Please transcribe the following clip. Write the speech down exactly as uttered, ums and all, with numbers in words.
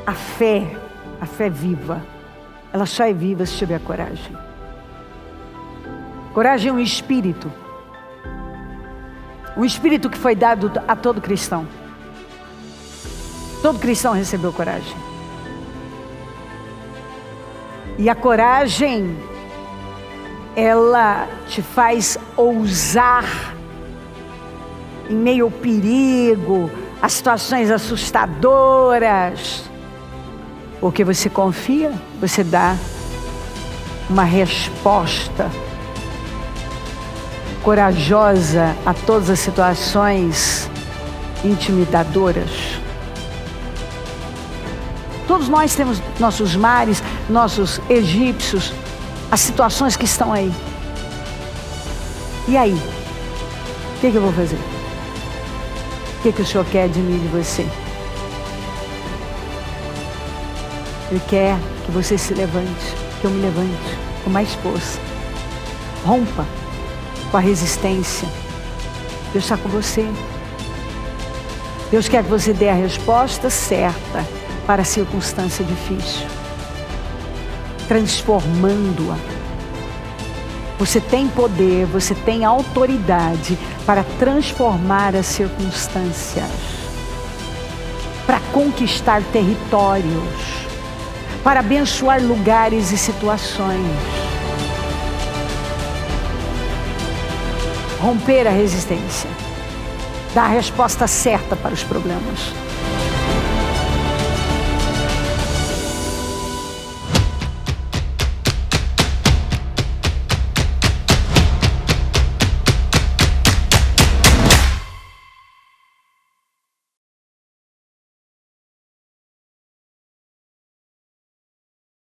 A fé, a fé viva, ela só é viva se tiver coragem. Coragem é um espírito. Um espírito que foi dado a todo cristão. Todo cristão recebeu coragem. E a coragem, ela te faz ousar em meio ao perigo, a situações assustadoras. Porque você confia, você dá uma resposta corajosa a todas as situações intimidadoras. Todos nós temos nossos mares, nossos egípcios, as situações que estão aí. E aí? O que, que eu vou fazer? O que, que o Senhor quer de mim e de você? Ele quer que você se levante, que eu me levante com mais força. Rompa com a resistência. Deus está com você. Deus quer que você dê a resposta certa para a circunstância difícil, transformando-a. Você tem poder, você tem autoridade para transformar as circunstâncias, para conquistar territórios, para abençoar lugares e situações. Romper a resistência, dar a resposta certa para os problemas.